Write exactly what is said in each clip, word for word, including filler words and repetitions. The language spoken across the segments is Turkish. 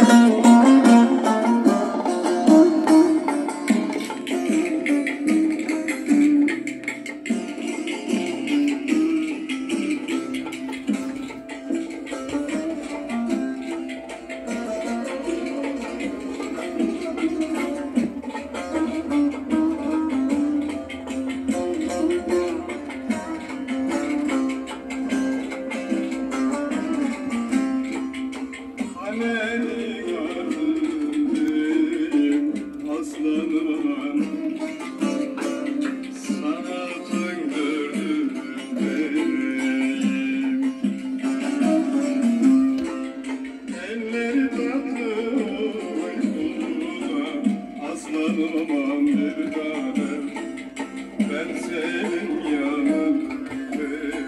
Aman bir tanem, ben senin yanındayım.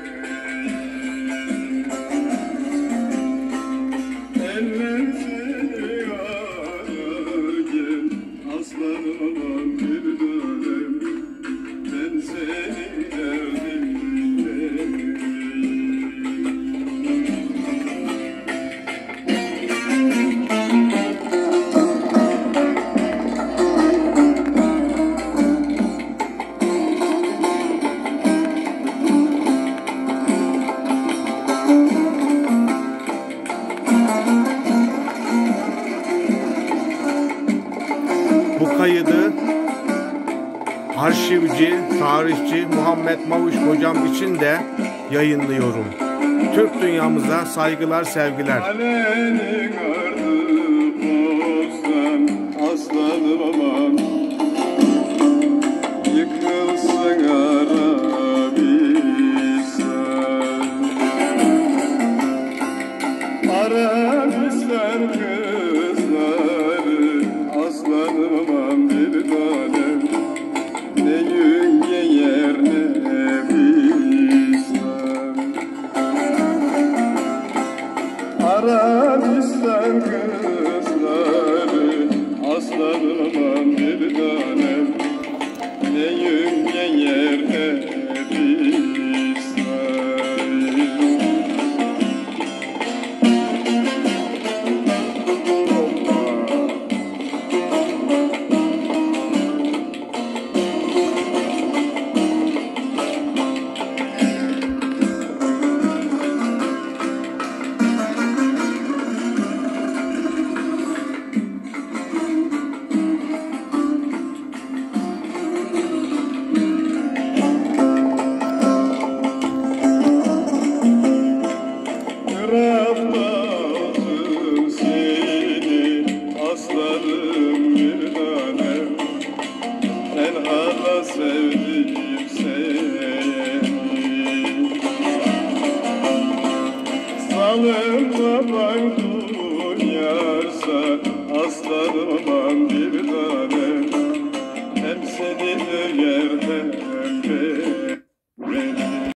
Eller seni ararken, aslanım aman bir tanem, ben senin derdimdeyim. Bu kaydı arşivci, tarihçi Muhammed Mavuş hocam için de yayınlıyorum. Türk dünyamıza saygılar, sevgiler. Alenin ardı bozsan aslanım aman, yıkılsın Arabistan. Arabistan kızları aslanım aman bir tanem, ne gün giyer ne bilsem. Arabistan kızları aslanım aman bir tanem, ne gün giyer ne bilsem. Rabbazım seni aslanım bir tanem, en hala sevdiğim seni. Salım